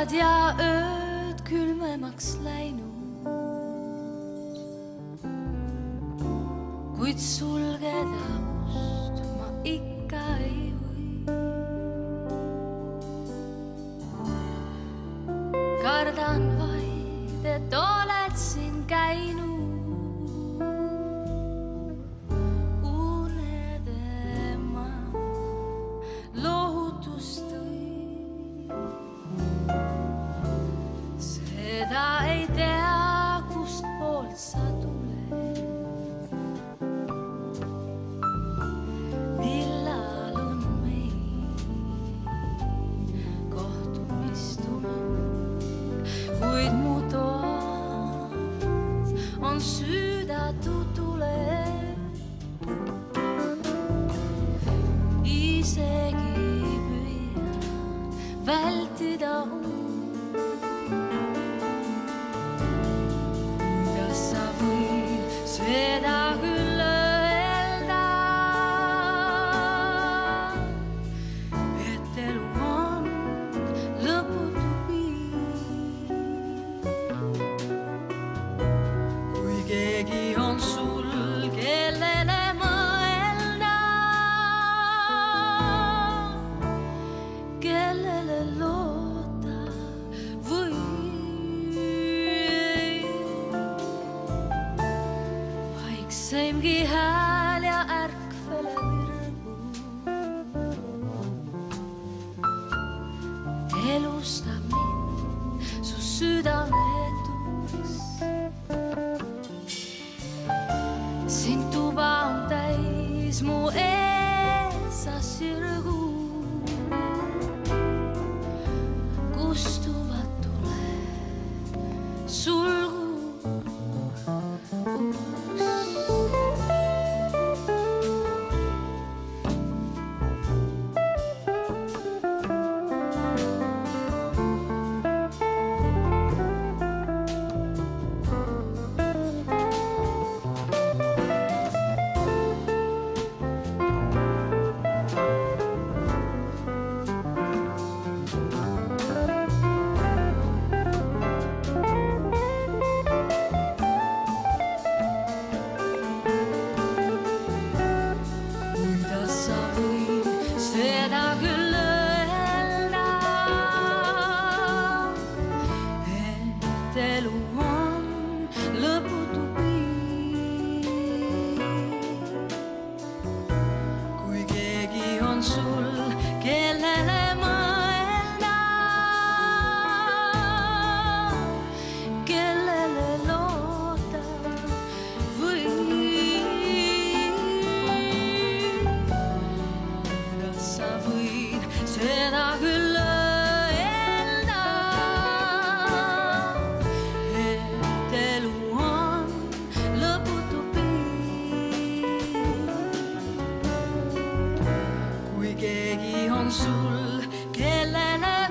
päevad ja ööd külmemaks läinud, kuid sulgeda ust ma ikka ei või. Kardan vaid, et oled siin käinud, ei tea, kust poolt sa tuled, millal on meil kohtumistunne, kuid mu toas on süüdatud tuled. Isegi püüan vältida seda küll öelda, et elu on lõputu piir. Kui keegi on sul, kellele mõelda, kellele loota või seimgi hääl ja ärkvele virgu elustab mind su südametuks. Sind tuba on täis mu eesa sirgu, kustuvad tuled sulgu. Seda küll öelda, et elu on lõputu piir. Kui keegi on sul, kellele mõelda, kellele loota või sa võid seda küll öelda, et elu on lõputu piir. Kui keegi on sul, kellele